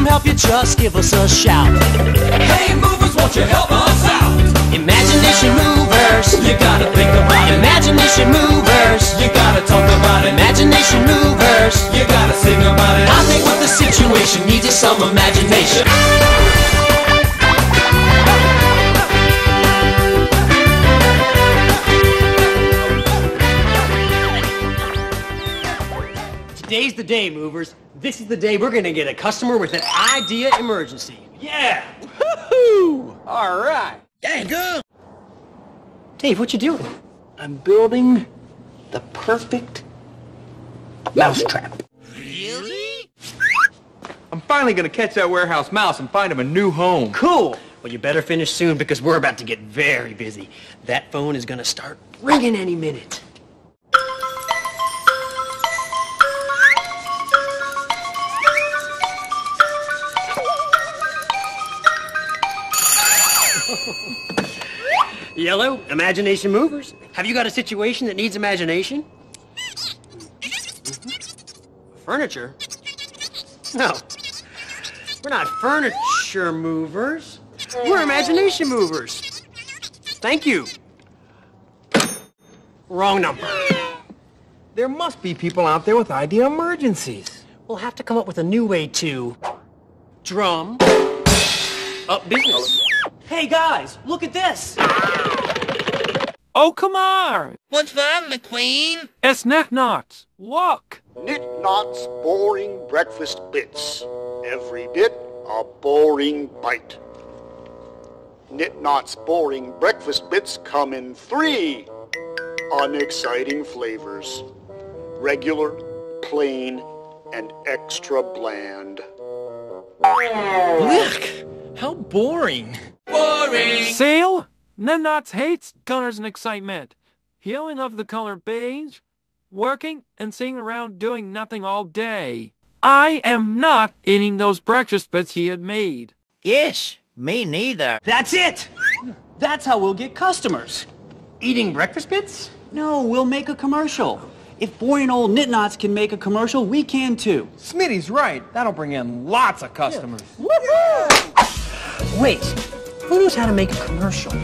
some help, you just give us a shout. Hey movers, won't you help us out? Imagination movers, You gotta think about it. imagination movers, You gotta talk about it. imagination movers. You gotta sing about it. I think what the situation needs is some imagination. Today's the day, movers. This is the day we're gonna get a customer with an idea emergency. Yeah! Woohoo! All right. Dang, go! Dave, what you doing? I'm building the perfect mousetrap. Really? I'm finally gonna catch that warehouse mouse and find him a new home. Cool! Well, you better finish soon because we're about to get very busy. That phone is gonna start ringing any minute. Yellow, imagination movers. Have you got a situation that needs imagination? Furniture? No. We're not furniture movers. We're imagination movers. Thank you. Wrong number. There must be people out there with idea emergencies. We'll have to come up with a new way to drum up business. Hey guys, look at this. Oh, come on! What's that, McQueen? It's Knick-Knocks. Look! Knick-Knocks boring breakfast bits. Every bit a boring bite. Knick-Knocks boring breakfast bits come in 3 unexciting flavors. Regular, plain, and extra bland. Look! How boring. Boring! Sale? Knick-Knocks hates colors and excitement. He only loves the color beige, working and sitting around doing nothing all day. I am not eating those breakfast bits he had made. Yes, me neither. That's it. That's how we'll get customers. Eating breakfast bits? No, we'll make a commercial. If boring old Knick-Knocks can make a commercial, we can too. Smitty's right. That'll bring in lots of customers. Wait, who knows how to make a commercial?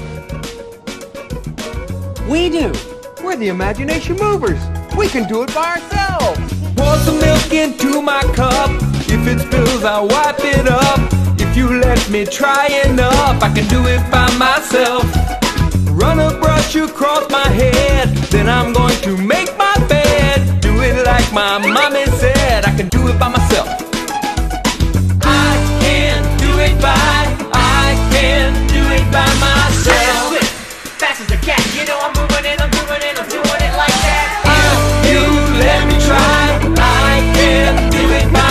We do. We're the imagination movers. We can do it by ourselves. Pour some milk into my cup. If it spills, I'll wipe it up. If you let me try enough, I can do it by myself. Run a brush across my head, then I'm going to make my bed. Do it like my mommy said, I can do it by myself. I can do it I can do it by myself. Fast as a cat, you know I'm moving and I'm doing it, I'm doing it like that. If you let me try, I can do it by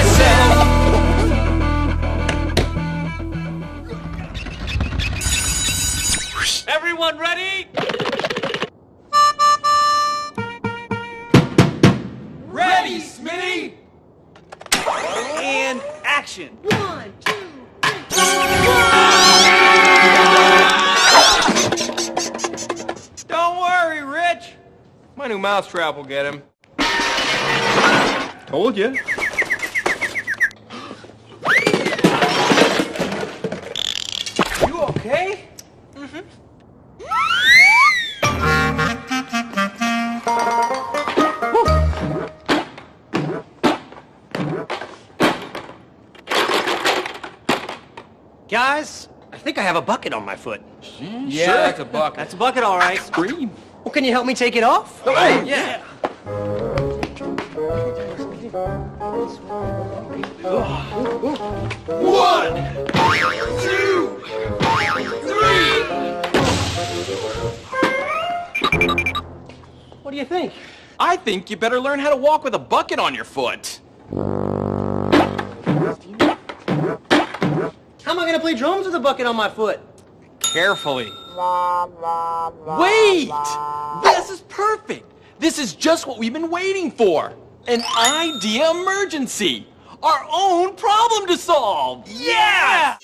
myself. Everyone ready? Ready, Smitty? And action. 1, 2, 3. Don't worry, Rich. My new mousetrap will get him. Told you. You okay? Guys, I think I have a bucket on my foot. Yeah, that's a bucket. That's a bucket, all right. Scream. Well, can you help me take it off? Yeah. One, two, three. What do you think? I think you better learn how to walk with a bucket on your foot. How am I gonna play drums with a bucket on my foot? Carefully. Wait! This is perfect. This is just what we've been waiting for. An idea emergency. Our own problem to solve. Yeah!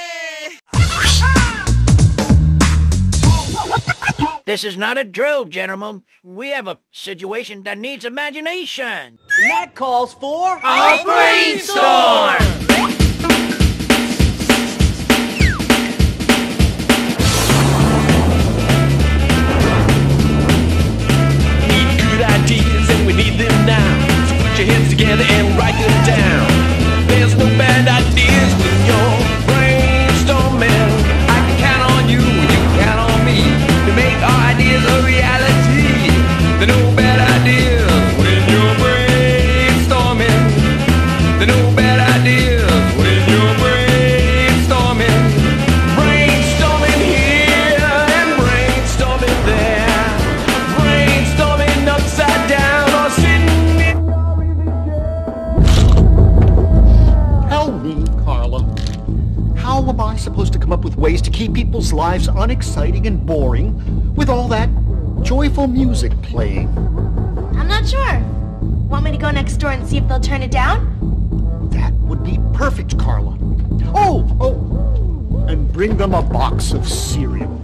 This is not a drill, gentlemen. We have a situation that needs imagination. And that calls for A brainstorm! How am I supposed to come up with ways to keep people's lives unexciting and boring with all that joyful music playing? I'm not sure. Want me to go next door and see if they'll turn it down? That would be perfect, Carla. Oh, and bring them a box of cereal.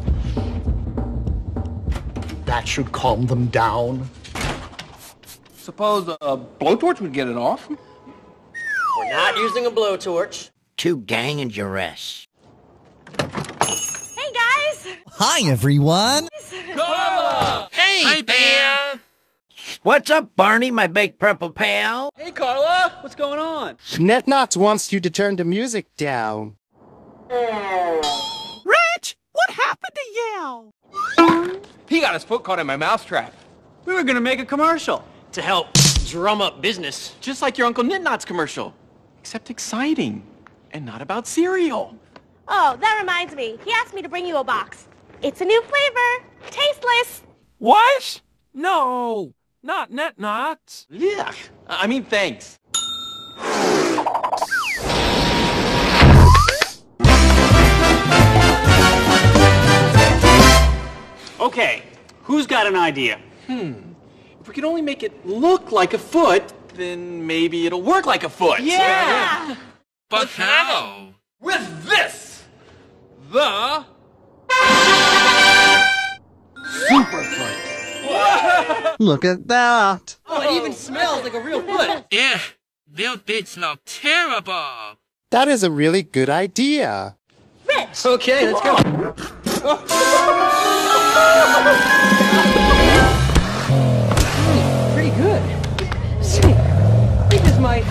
That should calm them down. Suppose a blowtorch would get it off? We're not using a blowtorch. To gang and duress. Hey, guys! Hi, everyone. Carla! Hey, Hi, Bear. What's up, Barney, my big purple pal? Hey, Carla! What's going on? NetNots wants you to turn the music down. Rich, what happened to you? He got his foot caught in my mousetrap. We were gonna make a commercial. To help drum up business. Just like your Uncle Knit-Knot's commercial. Except exciting. And not about cereal. Oh, that reminds me. He asked me to bring you a box. It's a new flavor. Tasteless. What? No, not NetNots. Yeah. I mean, thanks. Okay, who's got an idea? If we could only make it look like a foot, then maybe it'll work like a foot. Yeah. But how? With this! The... Superfoot. Look at that. Oh, it even smells like a real foot. Yeah, their bits look terrible. That is a really good idea. Rich. Okay, let's go. Pretty good. See, I think this might...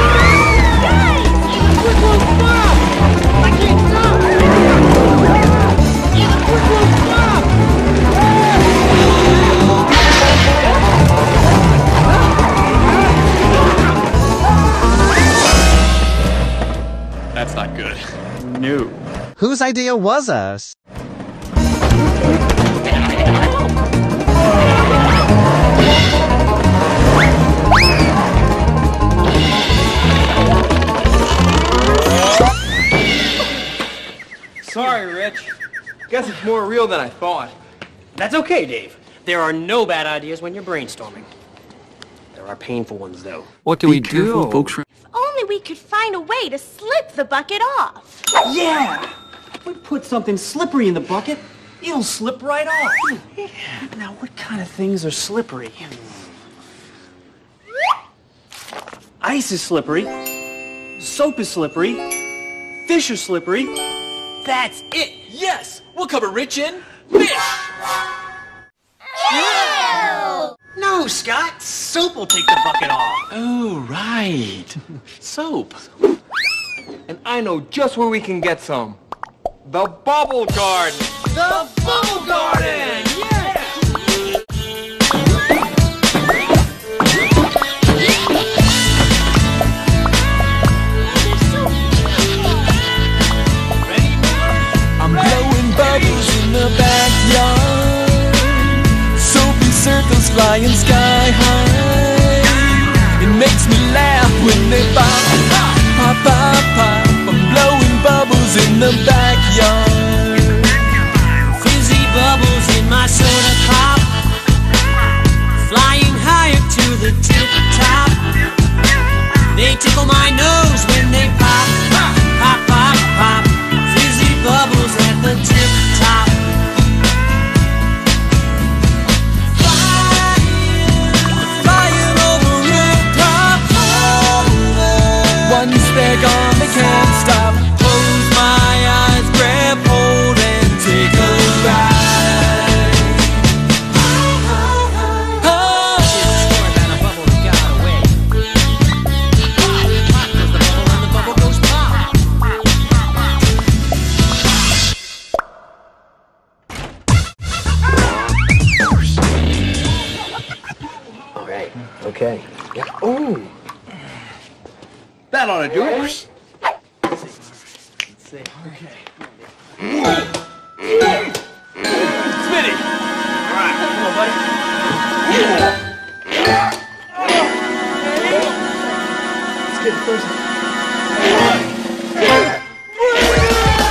Quick one, stop! I can't stop! Quick one, stop! That's not good. No. Whose idea was us? Sorry, Rich. Guess it's more real than I thought. That's okay, Dave. There are no bad ideas when you're brainstorming. There are painful ones, though. What do we do? folks. If only we could find a way to slip the bucket off. Yeah! If we put something slippery in the bucket, it'll slip right off. Now, what kind of things are slippery? Ice is slippery. Soap is slippery. Fish are slippery. That's it. Yes. We'll cover Rich in fish. No, Scott. Soap will take the bucket off. Oh, right. Soap. And I know just where we can get some. The Bubble Garden. The Bubble Garden! I'm blowing bubbles in the backyard. Soapy circles flying sky high. It makes me laugh when they pop, pop, pop, pop. I'm blowing bubbles in the backyard. Fizzy bubbles in my soda pop, flying higher to the tip top. They tickle my nose when they pop, pop, pop, pop, pop. Fizzy bubbles at the tip top. Flying over rooftops. Once they're gone, they can't stop. Close my eyes, grab hold and take a ride. Score that a bubble got away. Pop goes the bubble and the bubble goes pop. All right. Okay. Yeah. Ooh. That ought to do it. Smitty. All right. Come on, buddy. Let's get it first.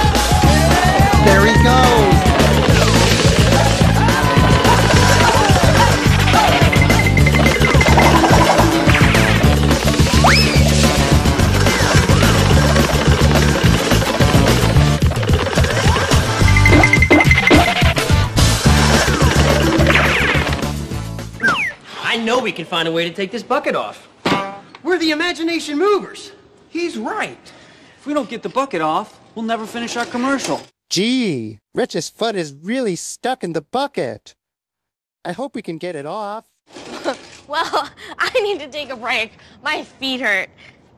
we can find a way to take this bucket off. We're the imagination movers. He's right. If we don't get the bucket off, we'll never finish our commercial. Gee, Rich's foot is really stuck in the bucket. I hope we can get it off. Well, I need to take a break. My feet hurt.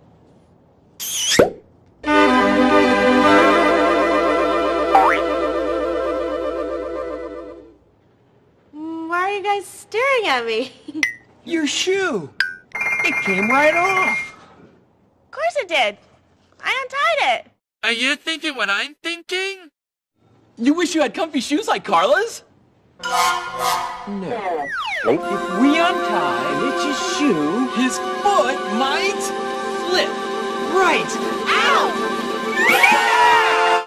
Why are you guys staring at me? Your shoe. It came right off. Of course it did. I untied it. Are you thinking what I'm thinking? You wish you had comfy shoes like Carla's? No. If we untie Rich's shoe, his foot might slip. Right. Ow!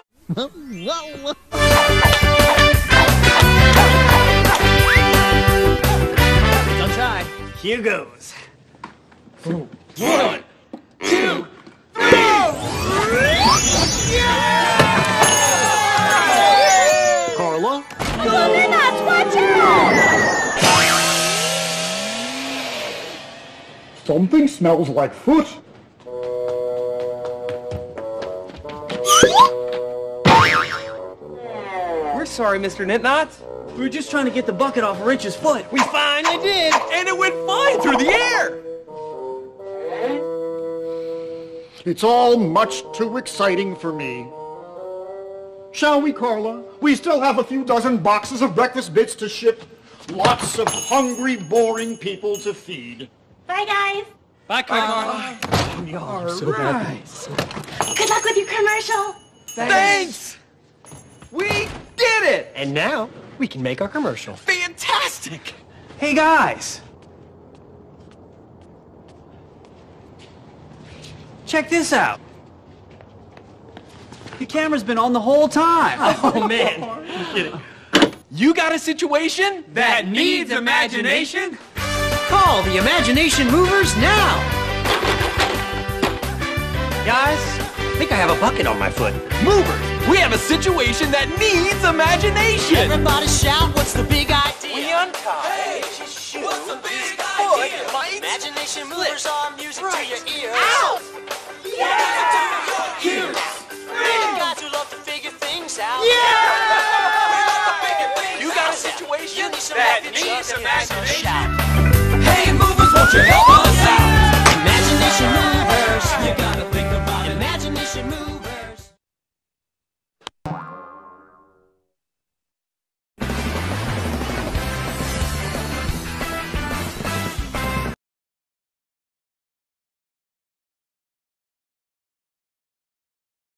It's untied. Here goes. 1, 2, 3! Carla? Oh, they're nuts! Watch out! Something smells like foot. We're sorry, Mr. Knitnots. We were just trying to get the bucket off Rich's foot. We finally did, and it went flying through the air. It's all much too exciting for me. Shall we, Carla? We still have a few dozen boxes of breakfast bits to ship. Lots of hungry, boring people to feed. Bye, guys. Bye, Carla. All right. Good luck with your commercial. Thanks. We did it. And now, we can make our commercial. Fantastic. Hey, guys. Check this out. The camera's been on the whole time. Oh, man. You're kidding. You got a situation that needs imagination? Call the imagination movers now. Guys, I think I have a bucket on my foot. Movers, we have a situation that needs imagination. Everybody shout, what's the big idea? We untie. What's the big idea? Imagination movers are music to your ears. Ow! Yeah! Guys who love to figure things out. You got a situation You need some that help, needs just imagination. shout. Hey, movers, won't you help us?